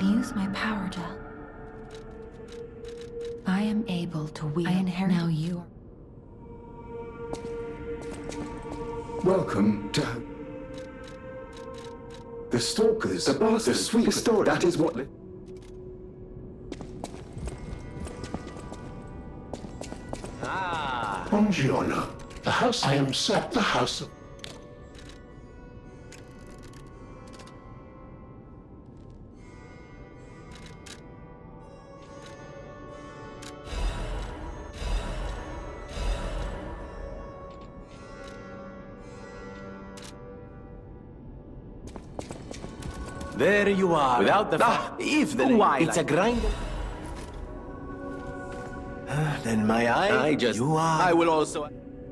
use my power gel. I am able to wield. I inherit. Now you are. Welcome to the Stalkers, the sweet story. That is what. Buongiorno. The house I am set. The house of. There you are. Without the evening. It's a grind. Then my eye. You are. I will also.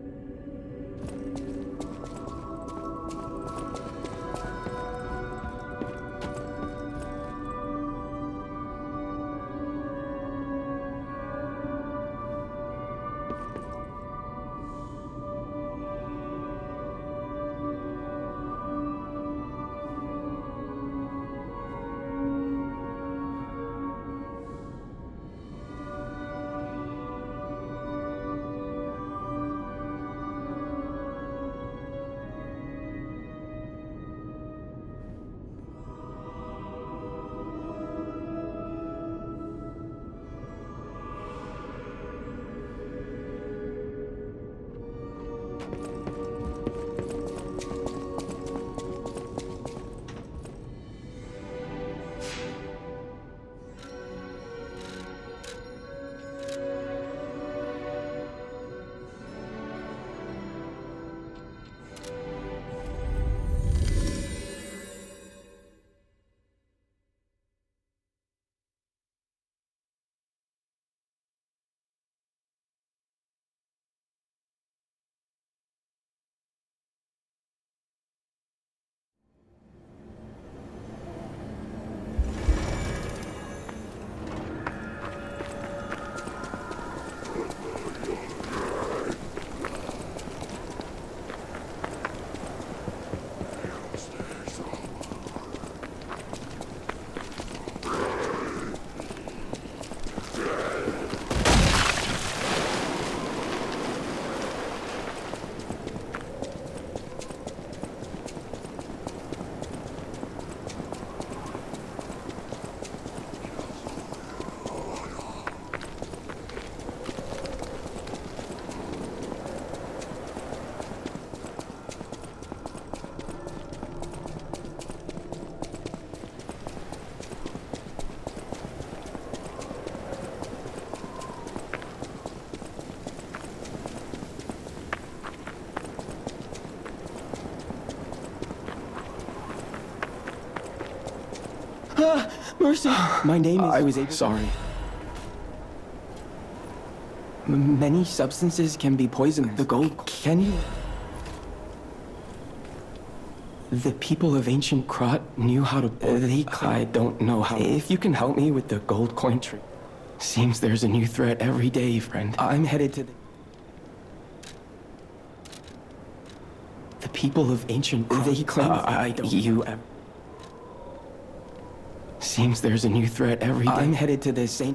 Mercy! My name is... I was able... Sorry. Many substances can be poisonous. The gold... Can you... The people of ancient Krat knew how to... I don't know how... If you can help me with the gold coin tree. Seems there's a new threat every day, friend. I'm headed to the people of ancient Krat. They claim... I don't... You... Seems there's a new threat every day. I'm headed to the Saint...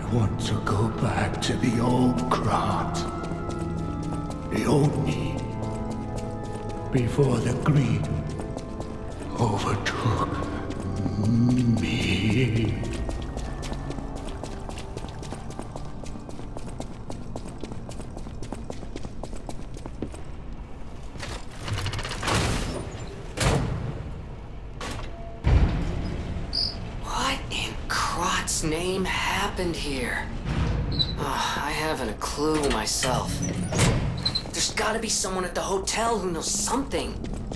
want to go back to the old Krat. The old me. Before the greed overtook me. Name happened here? I haven't a clue myself. There's gotta be someone at the hotel who knows something.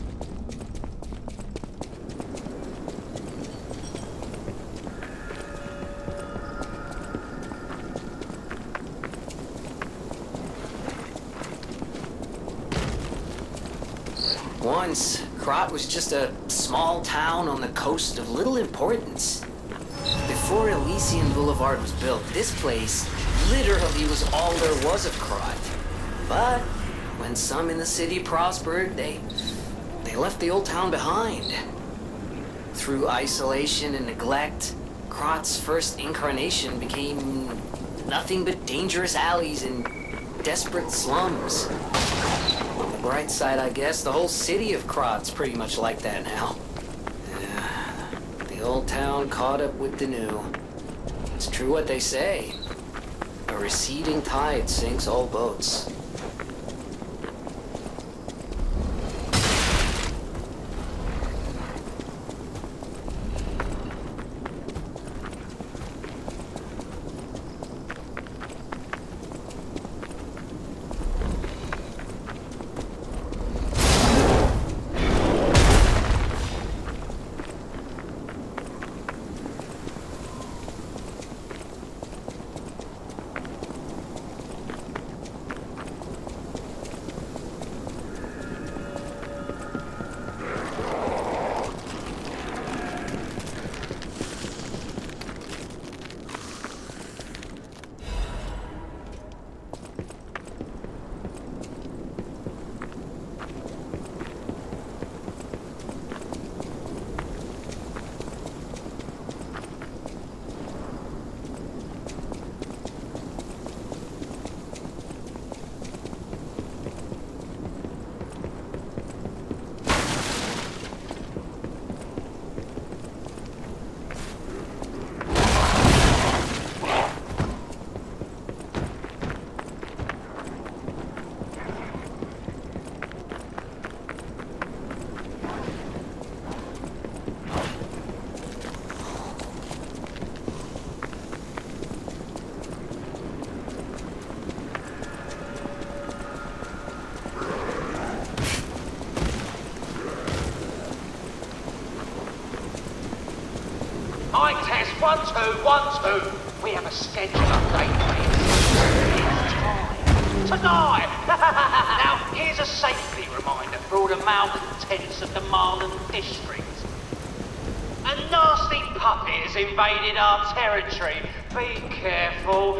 Once, Krat was just a small town on the coast of little importance. Before Elysian Boulevard was built, this place literally was all there was of Krat. But when some in the city prospered, they left the old town behind. Through isolation and neglect, Krat's first incarnation became nothing but dangerous alleys and desperate slums. On the bright side, I guess, the whole city of Krat's pretty much like that now. The old town caught up with the new. It's true what they say. A receding tide sinks all boats. Mic test, 1, 2, 1, 2. We have a schedule update, please. It's time. Tonight! Now, here's a safety reminder for all the malcontents of the Marlin district. A nasty puppet has invaded our territory. Be careful.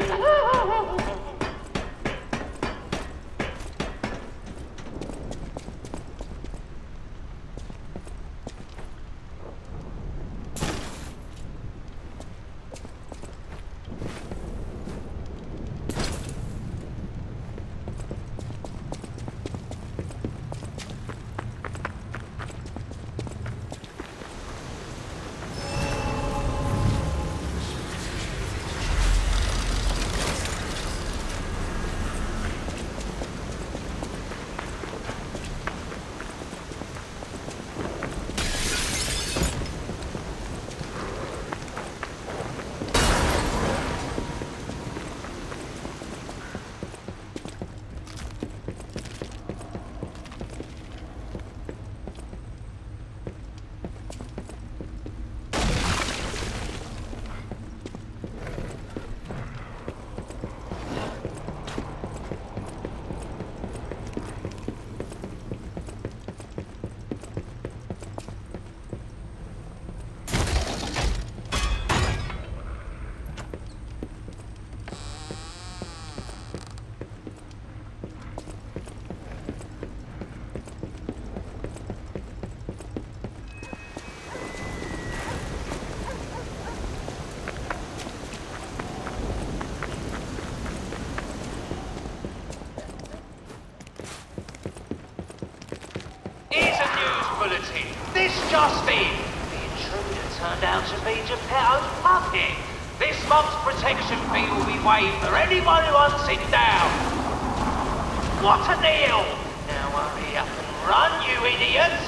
just in. The intruder turned out to be Geppetto's puppet. This month's protection fee will be waived for anyone who hunts it down. What a deal! Now hurry up and run, you idiots!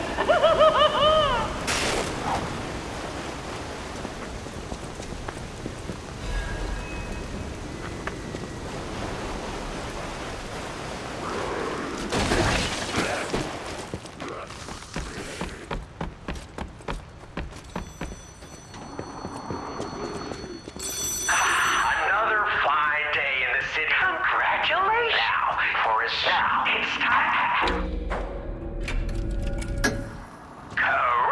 It's time.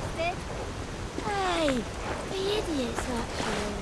this? Hey, the idiots actually.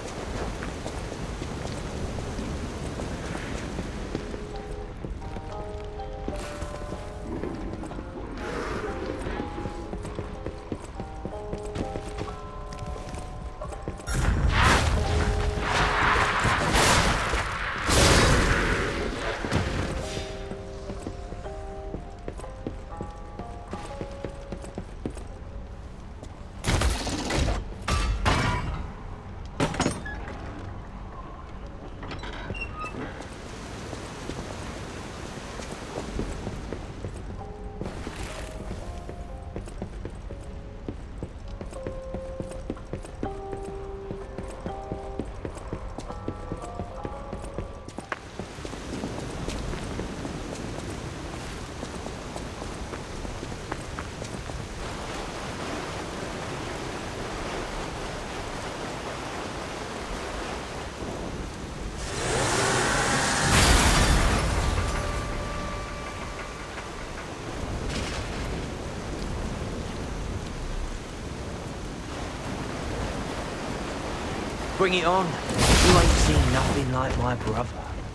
Bring it on. You ain't seen nothing like my brother.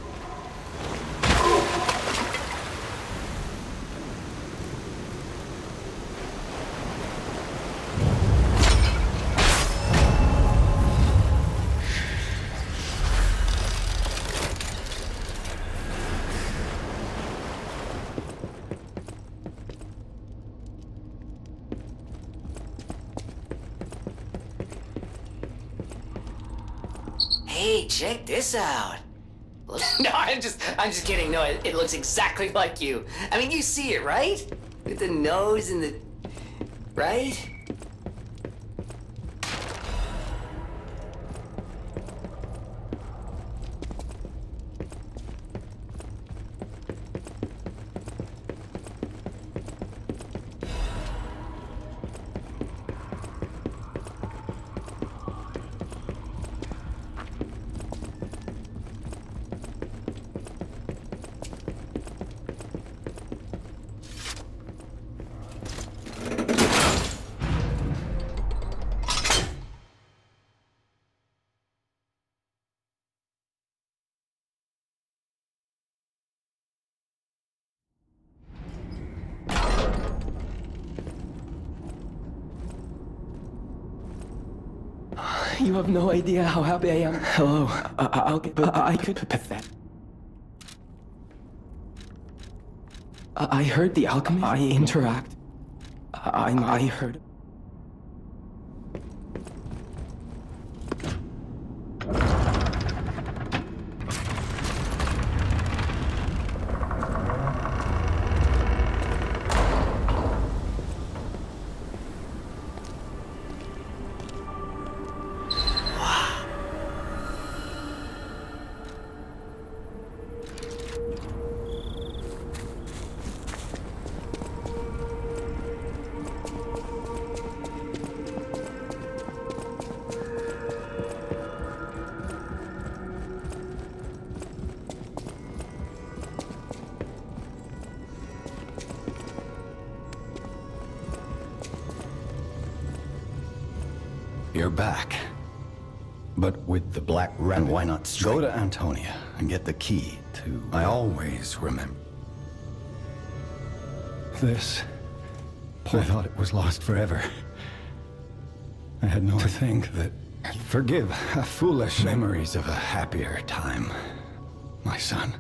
Hey, check this out. Look, no, I'm just kidding. No, it looks exactly like you. I mean, you see it, right? With the nose and the... right? You have no idea how happy I am. Hello. I'll get... I could... Pathetic. I heard the alchemy. I interact. I heard... You're back. But with the Black Rabbit, why not go to Antonia and get the key to... I always remember. This... I thought it was lost forever. I had no to think that... Forgive foolish memories of a happier time, my son.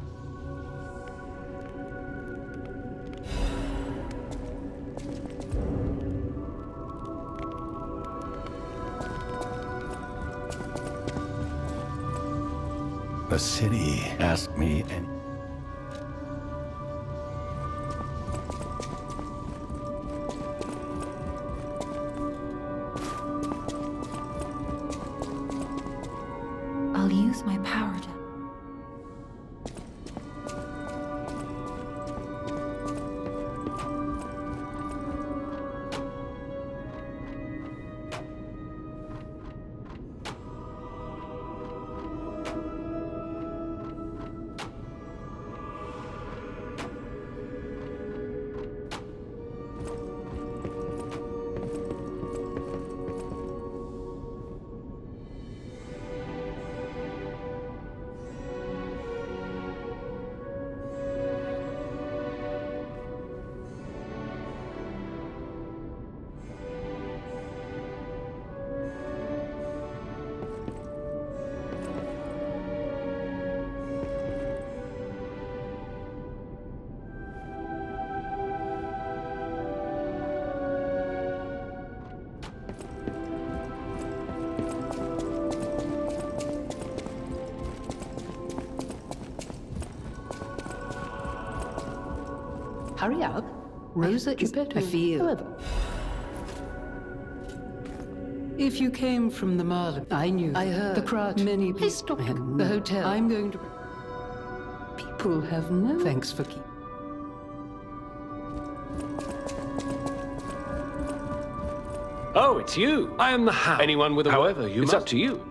The city asked me and... I'll use my power to... Hurry up. Rosa is better. I feel. However, if you came from the Marlin, I knew. I heard. The crowd. Many people. Stop. The hotel. I'm going to. People have no. Thanks for keeping. Oh, it's you. I am the Hound. Anyone with a... However, it's up to you.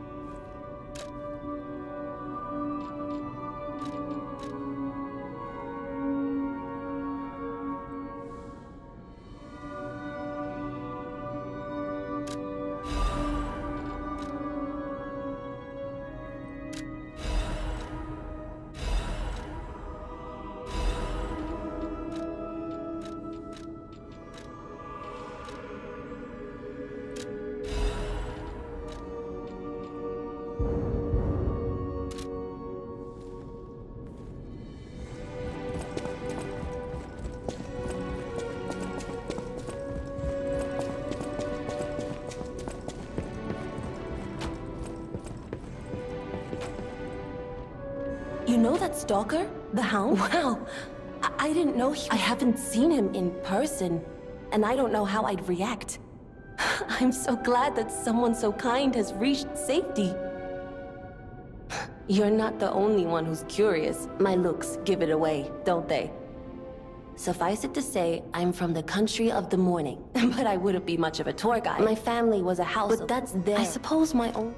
You know that stalker? The Hound? Wow. I didn't know I haven't seen him in person, and I don't know how I'd react. I'm so glad that someone so kind has reached safety. You're not the only one who's curious. My looks give it away, don't they? Suffice it to say, I'm from the country of the morning, but I wouldn't be much of a tour guide. My family was a house, but that's there. I suppose my own...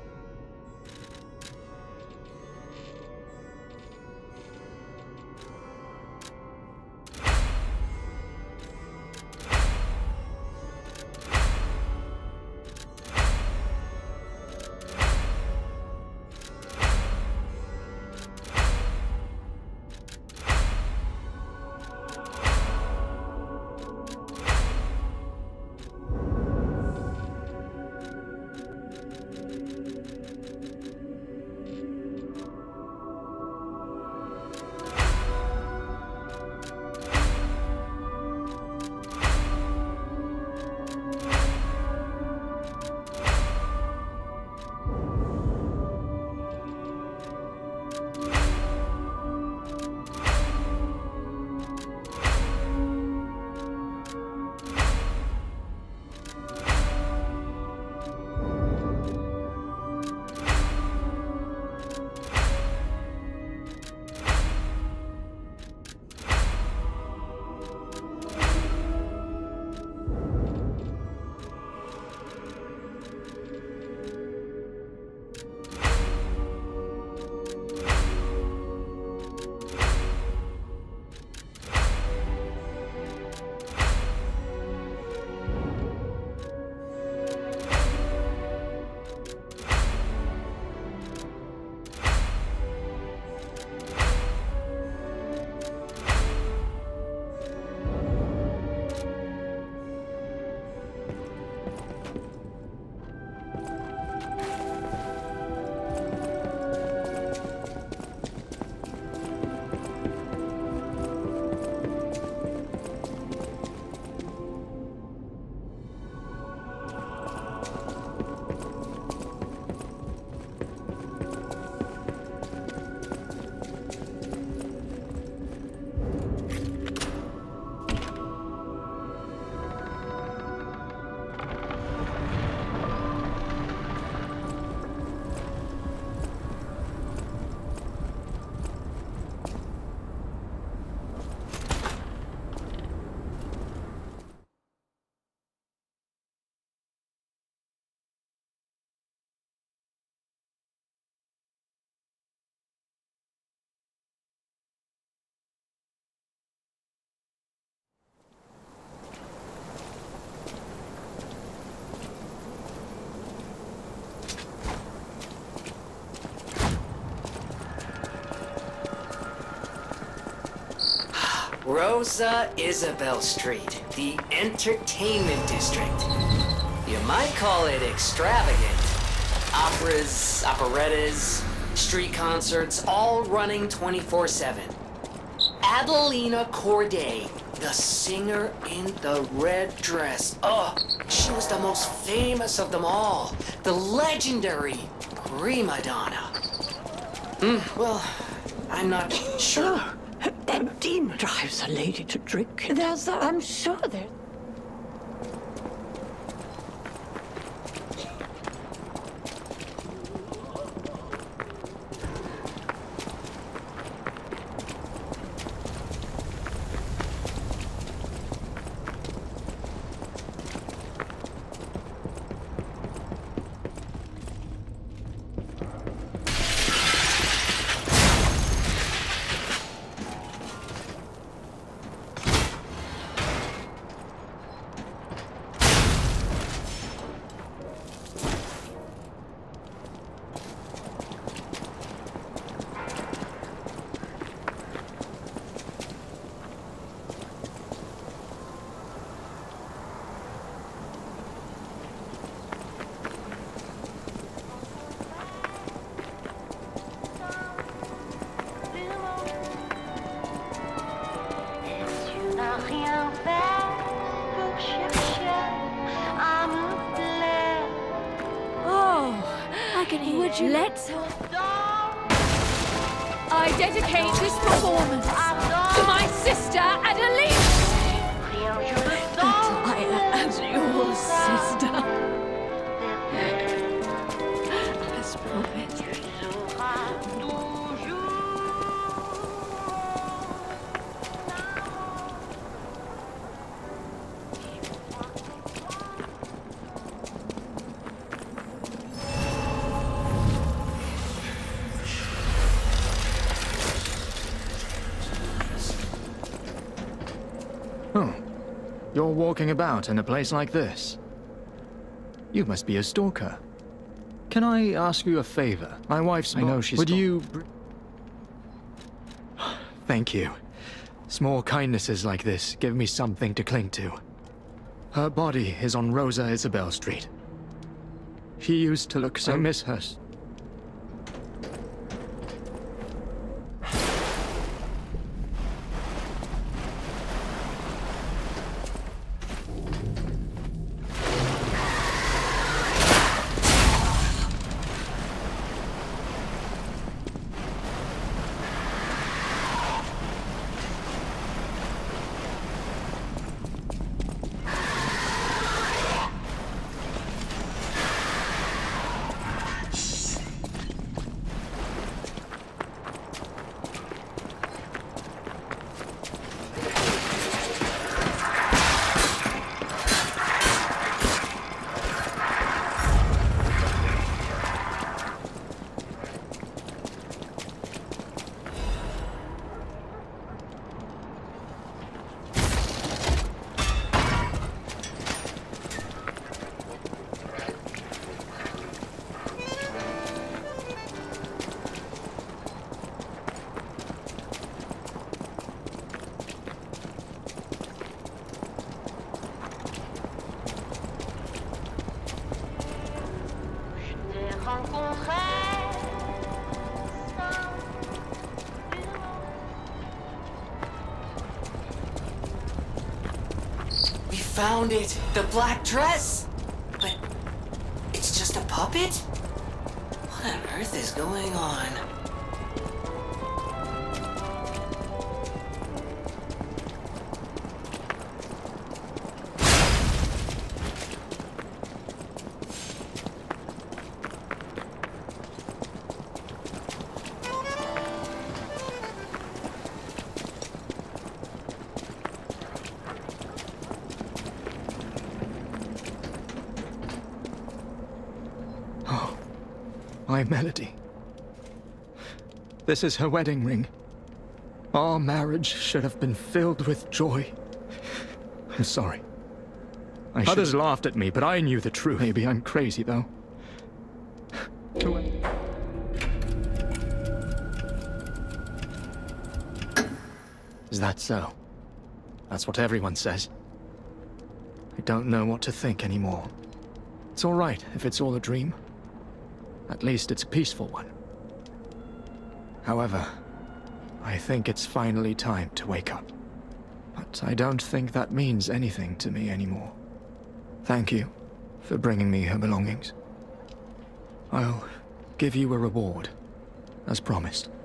Rosa Isabelle Street, the entertainment district. You might call it extravagant. Operas, operettas, street concerts, all running 24/7. Adelina Corday, the singer in the red dress. Oh, she was the most famous of them all. The legendary prima donna. Well, I'm not sure. That demon drives a lady to drink. I'm sure there. I dedicate this performance to my sister, Adeline! That I am your sister. As promised. Oh, you're walking about in a place like this. You must be a stalker. Can I ask you a favor? My wife's... I know she's... Would you... Thank you. Small kindnesses like this give me something to cling to. Her body is on Rosa Isabel Street. She used to look so... I miss her. We found it! The black dress! But it's just a puppet? What on earth is going on? My Melody. This is her wedding ring. Our marriage should have been filled with joy. I'm sorry. Others laughed at me, but I knew the truth. Maybe I'm crazy, though. Is that so? That's what everyone says. I don't know what to think anymore. It's all right if it's all a dream. At least it's a peaceful one. However, I think it's finally time to wake up. But I don't think that means anything to me anymore. Thank you for bringing me her belongings. I'll give you a reward, as promised.